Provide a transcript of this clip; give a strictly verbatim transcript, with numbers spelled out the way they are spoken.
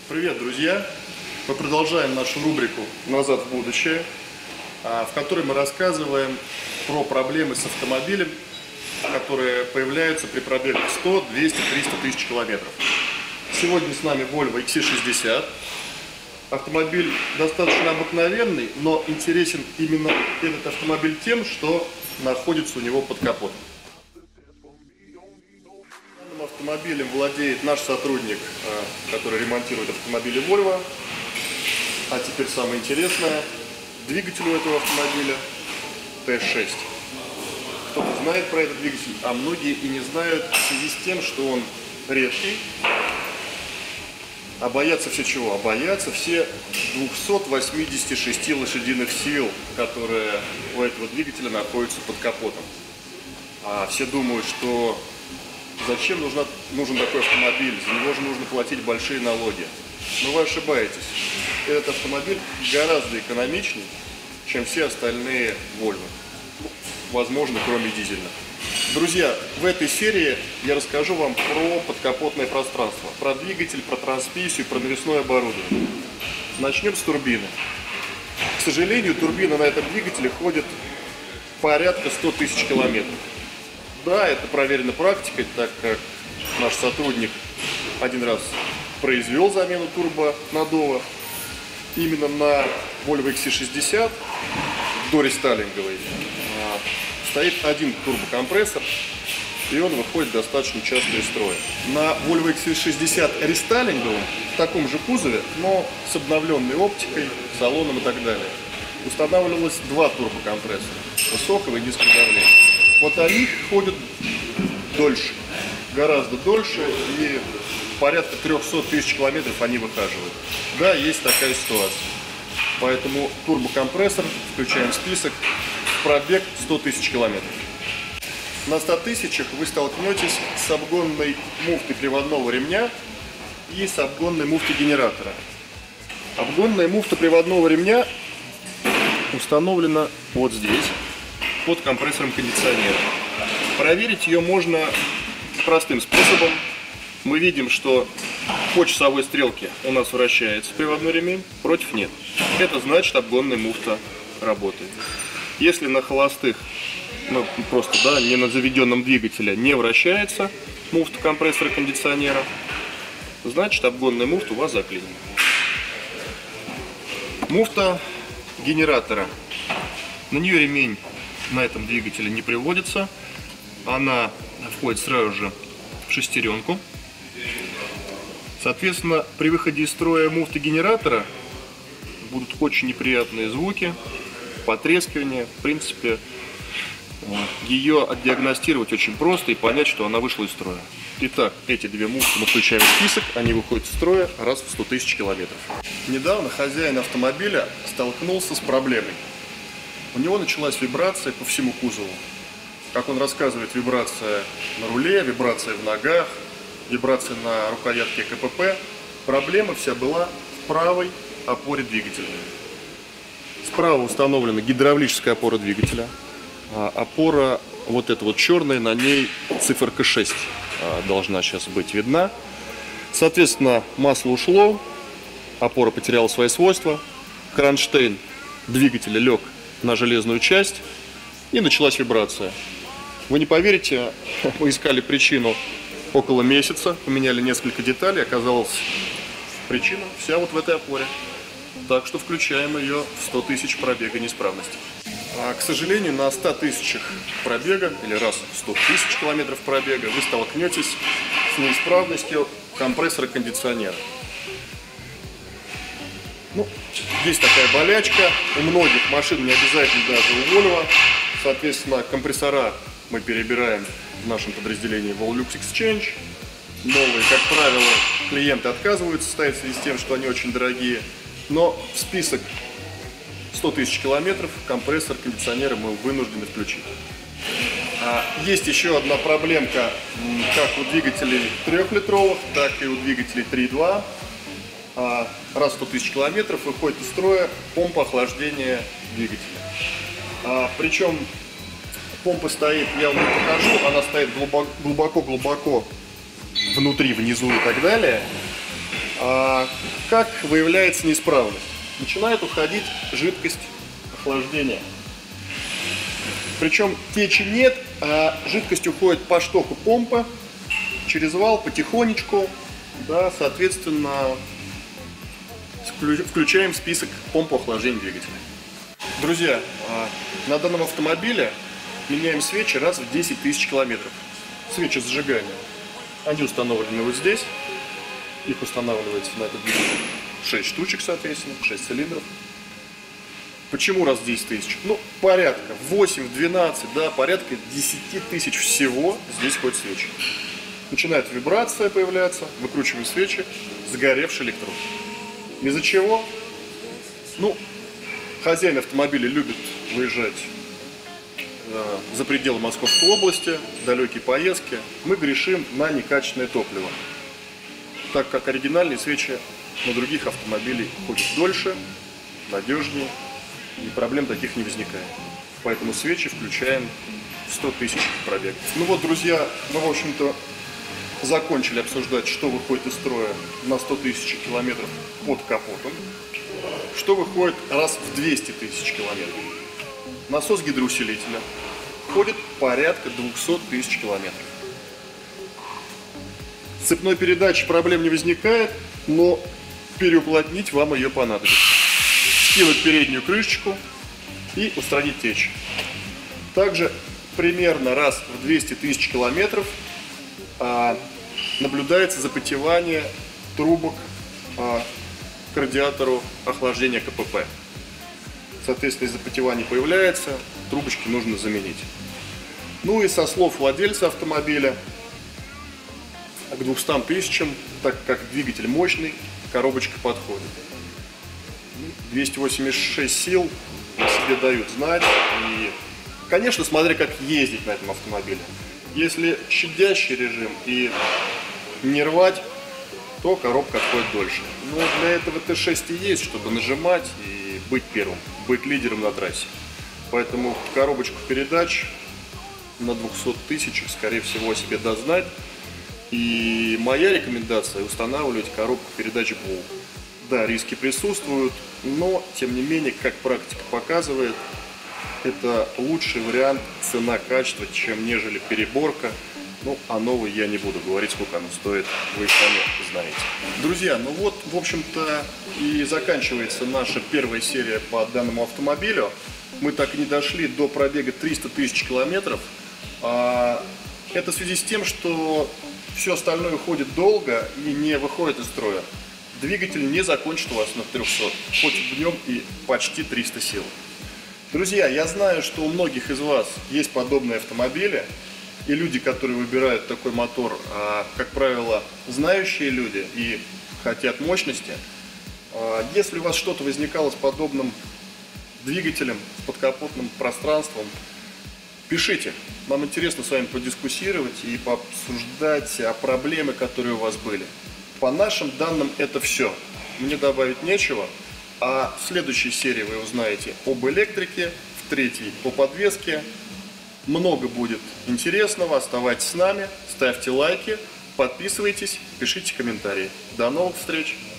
Привет, друзья! Мы продолжаем нашу рубрику «Назад в будущее», в которой мы рассказываем про проблемы с автомобилем, которые появляются при пробегах сто, двести, триста тысяч километров. Сегодня с нами Volvo икс си шестьдесят. Автомобиль достаточно обыкновенный, но интересен именно этот автомобиль тем, что находится у него под капотом. Данным автомобилем владеет наш сотрудник, который ремонтирует автомобили Volvo. А теперь самое интересное. Двигатель у этого автомобиля Т шесть. Кто-то знает про этот двигатель, а многие и не знают в связи с тем, что он редкий. А боятся все чего? А боятся все двухсот восьмидесяти шести лошадиных сил, которые у этого двигателя находятся под капотом. А все думают, что зачем нужна, нужен такой автомобиль, за него же нужно платить большие налоги. Но вы ошибаетесь. Этот автомобиль гораздо экономичнее, чем все остальные Volvo. Возможно, кроме дизельных. Друзья, в этой серии я расскажу вам про подкапотное пространство, про двигатель, про трансмиссию, про навесное оборудование. Начнем с турбины. К сожалению, турбина на этом двигателе ходит порядка ста тысяч километров. Да, это проверено практикой, так как наш сотрудник один раз произвел замену турбонаддува именно на Volvo икс си шестьдесят, дорестайлинговый. Стоит один турбокомпрессор, и он выходит достаточно часто из строя. На Volvo икс си шестьдесят рестайлинговом, в таком же кузове, но с обновленной оптикой, салоном и так далее, устанавливалось два турбокомпрессора, высокого и низкого давления. Вот они ходят дольше, гораздо дольше, и порядка трёхсот тысяч километров они выхаживают. Да, есть такая ситуация. Поэтому турбокомпрессор включаем в список. Пробег сто тысяч километров. На ста тысячах вы столкнетесь с обгонной муфтой приводного ремня и с обгонной муфтой генератора. Обгонная муфта приводного ремня установлена вот здесь, под компрессором кондиционера. Проверить ее можно простым способом. Мы видим, что по часовой стрелке у нас вращается приводной ремень, против нет. Это значит, обгонная муфта работает. Если на холостых, ну просто, да, не на заведенном двигателе не вращается муфта компрессора кондиционера, значит, обгонная муфта у вас заклинена. Муфта генератора. На нее ремень на этом двигателе не приводится. Она входит сразу же в шестеренку. Соответственно, при выходе из строя муфты генератора будут очень неприятные звуки, потрескивание. В принципе, ее отдиагностировать очень просто и понять, что она вышла из строя. Итак, эти две муфты мы включаем в список, они выходят из строя раз в сто тысяч километров. Недавно хозяин автомобиля столкнулся с проблемой. У него началась вибрация по всему кузову. Как он рассказывает, вибрация на руле, вибрация в ногах, вибрация на рукоятке КПП. Проблема вся была в правой опоре двигателя. Справа установлена гидравлическая опора двигателя. А опора вот эта вот черная, на ней циферка шесть должна сейчас быть видна. Соответственно, масло ушло, опора потеряла свои свойства, кронштейн двигателя лег на железную часть и началась вибрация. Вы не поверите, мы искали причину около месяца, поменяли несколько деталей, оказалось, причина вся вот в этой опоре. Так что включаем ее в сто тысяч пробега неисправности. А, к сожалению, на ста тысячах пробега, или раз в сто тысяч километров пробега, вы столкнетесь с неисправностью компрессора кондиционера. Ну, есть такая болячка. У многих машин, не обязательно даже у Volvo. Соответственно, компрессора мы перебираем в нашем подразделении Volvo Exchange. Новые, как правило, клиенты отказываются ставить в связи с тем, что они очень дорогие. Но в список сто тысяч километров компрессор кондиционера мы вынуждены включить. Есть еще одна проблемка, как у двигателей трехлитровых, так и у двигателей три и два. Раз в сто тысяч километров выходит из строя помпа охлаждения двигателя. Причем помпа стоит, я вам покажу, она стоит глубоко-глубоко внутри, внизу и так далее. как выявляется неисправность? Начинает уходить жидкость охлаждения. Причем течи нет, а жидкость уходит по штоку помпы, через вал потихонечку, да, соответственно, включаем в список помпы охлаждения двигателя. Друзья, на данном автомобиле меняем свечи раз в десять тысяч километров. Свечи зажигания. Они установлены вот здесь. Их устанавливается на этот двигатель шесть штучек, соответственно, шесть цилиндров. Почему раз в десять тысяч? Ну, порядка восемь-двенадцать, да, порядка десять тысяч всего здесь ходят свечи. Начинает вибрация появляться, выкручиваем свечи, сгоревший электрод. Из-за чего? Ну, хозяин автомобиля любит выезжать э, за пределы Московской области, далекие поездки. Мы грешим на некачественное топливо, так как оригинальные свечи на других автомобилях ходят дольше, надежнее, и проблем таких не возникает. Поэтому свечи включаем в сто тысяч пробег. Ну вот, друзья, мы, в общем-то, закончили обсуждать, что выходит из строя на сто тысяч километров под капотом, что выходит раз в двести тысяч километров. Насос гидроусилителя ходит порядка двухсот тысяч километров. С цепной передачей проблем не возникает, но переуплотнить вам ее понадобится. Скинуть переднюю крышечку и устранить течь. Также примерно раз в двести тысяч километров а, наблюдается запотевание трубок а, к радиатору охлаждения КПП. Соответственно, если запотевание появляется, трубочки нужно заменить. Ну и со слов владельца автомобиля, к двухстам тысячам, так как двигатель мощный, коробочка подходит. двести восемьдесят шесть сил о себе дают знать. И, конечно, смотря как ездить на этом автомобиле. Если щадящий режим и не рвать, то коробка отходит дольше. Но для этого Т шесть и есть, чтобы нажимать и быть первым, быть лидером на трассе. Поэтому коробочку передач на двухстах тысячах, скорее всего, о себе даст знать. И моя рекомендация — устанавливать коробку передач БУ. Да, риски присутствуют, но, тем не менее, как практика показывает, это лучший вариант цена-качество, чем нежели переборка. Ну, а новый я не буду говорить, сколько оно стоит, вы сами знаете. Друзья, ну вот, в общем-то, и заканчивается наша первая серия по данному автомобилю. Мы так и не дошли до пробега триста тысяч километров. Это в связи с тем, что все остальное уходит долго и не выходит из строя. Двигатель не закончит у вас на трёхстах, хоть в нем и почти триста сил. Друзья, я знаю, что у многих из вас есть подобные автомобили, и люди, которые выбирают такой мотор, как правило, знающие люди и хотят мощности. Если у вас что-то возникало с подобным двигателем, с подкапотным пространством, пишите. Нам интересно с вами подискуссировать и пообсуждать проблемы, которые у вас были. По нашим данным это все. Мне добавить нечего. А в следующей серии вы узнаете об электрике, в третьей о подвеске. Много будет интересного. Оставайтесь с нами, ставьте лайки, подписывайтесь, пишите комментарии. До новых встреч!